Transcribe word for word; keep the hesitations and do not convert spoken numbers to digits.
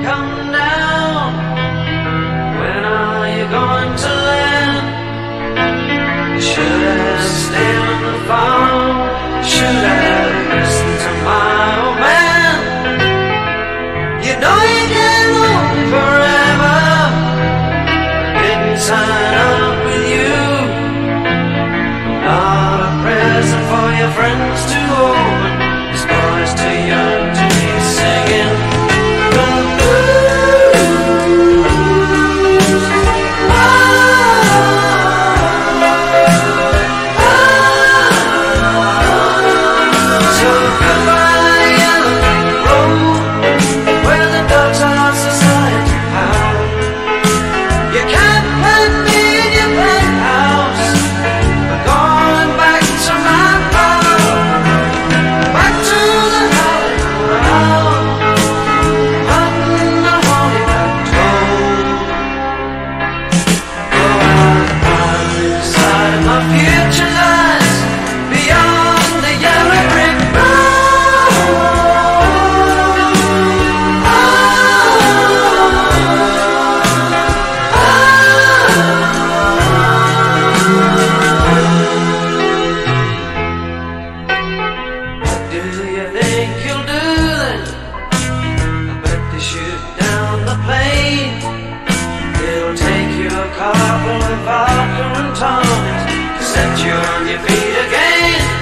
come down? When are you going to land? You should have stayed on the farm. Should have listened to my old man. You know you can't live forever. Didn't sign up with you. Not a present for your friends to open. This boy's too young to be singing the blues. Ah, ah, so goodbye, yellow brick road, where the dogs are society power. You can't plant me in your penthouse. I'm going back to my power, back to the Hollywood crowd, hunting the honey back toad. Go out, out inside my future lies, beyond the yellow brick road. Ah, What do you think you'll do then? I bet they shoot down the plane. It'll take you a couple of vodka and tonics to set you on your feet again.